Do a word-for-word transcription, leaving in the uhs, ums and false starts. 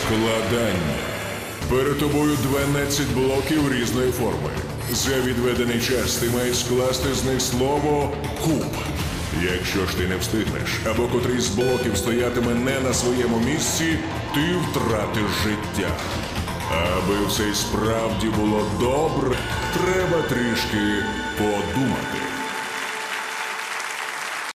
Складання. Перед тобою дванадцять блоків різної форми. За відведений час ти маєш скласти з них слово «куб». Якщо ж ти не встигнеш, або котрий з блоків стоятиме не на своєму місці, ти втратиш життя. Аби все й справді було добре, треба трішки подумати.